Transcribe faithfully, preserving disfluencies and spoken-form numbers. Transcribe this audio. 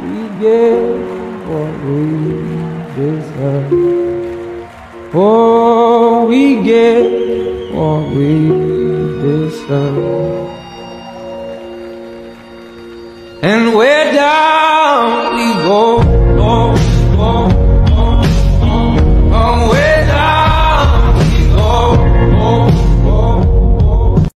we get what we deserve. Oh, we get what we deserve. And where down we go